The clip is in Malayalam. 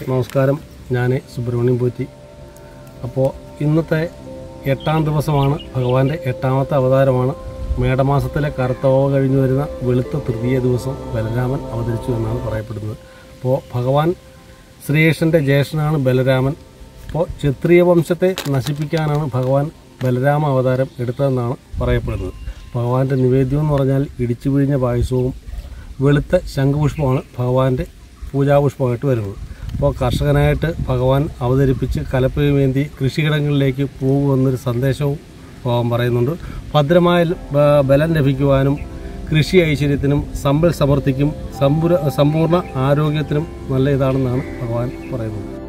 നമസ്കാരം. ഞാൻ സുബ്രഹ്മണ്യം പോറ്റി. അപ്പോൾ ഇന്നത്തെ 8ാം ദിവസമാണ്. ഭഗവാന്റെ 8ാമത്തെ അവതാരമാണ്. മേടമാസത്തിലെ കറുത്തവ കഴിഞ്ഞു വരുന്ന വെളുത്ത തൃതീയ ദിവസം ബലരാമൻ അവതരിച്ചു എന്നാണ് പറയപ്പെടുന്നത്. അപ്പോൾ ഭഗവാൻ ശ്രീകൃഷ്ണൻ്റെ ജ്യേഷ്ഠനാണ് ബലരാമൻ. അപ്പോൾ ക്ഷത്രിയ വംശത്തെ നശിപ്പിക്കാനാണ് ഭഗവാൻ ബലരാമ അവതാരം എടുത്തതെന്നാണ് പറയപ്പെടുന്നത്. ഭഗവാന്റെ നിവേദ്യം എന്ന് പറഞ്ഞാൽ ഇടിച്ചു പിഴിഞ്ഞ പായസവും വെളുത്ത ശംഖുപുഷ്പമാണ് ഭഗവാന്റെ പൂജാപുഷ്പമായിട്ട് വരുന്നത്. അപ്പോൾ കർഷകനായിട്ട് ഭഗവാൻ അവതരിപ്പിച്ച് കലപ്പയുമേന്തി കൃഷിയിടങ്ങളിലേക്ക് പോകുമെന്നൊരു സന്ദേശവും ഭഗവാൻ പറയുന്നുണ്ട്. ഭദ്രമായ ബലം ലഭിക്കുവാനും കൃഷി ഐശ്വര്യത്തിനും സമ്പൽ സമൃദ്ധിക്കും സമ്പൂർണ്ണ ആരോഗ്യത്തിനും നല്ല ഇതാണെന്നാണ് ഭഗവാൻ പറയുന്നത്.